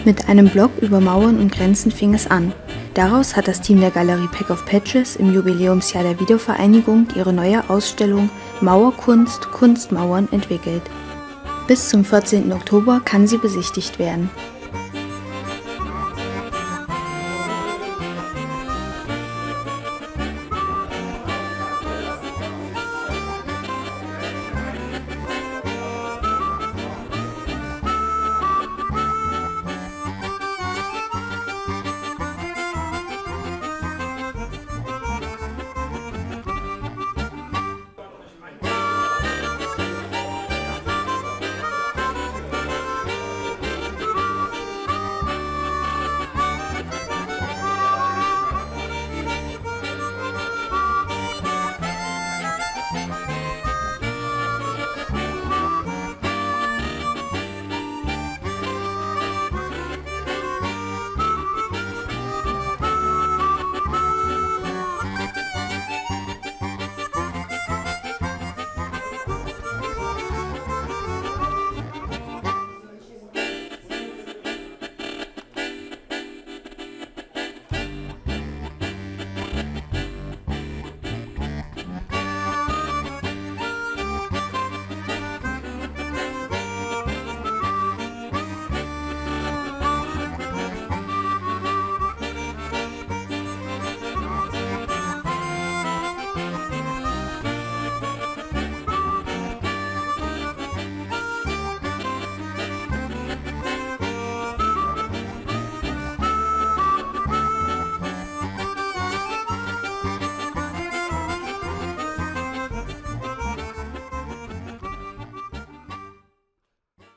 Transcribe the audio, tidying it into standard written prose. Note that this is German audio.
Mit einem Blog über Mauern und Grenzen fing es an. Daraus hat das Team der Galerie Pack of Patches im Jubiläumsjahr der Wiedervereinigung ihre neue Ausstellung Mauerkunst – Kunstmauern entwickelt. Bis zum 14. Oktober kann sie besichtigt werden.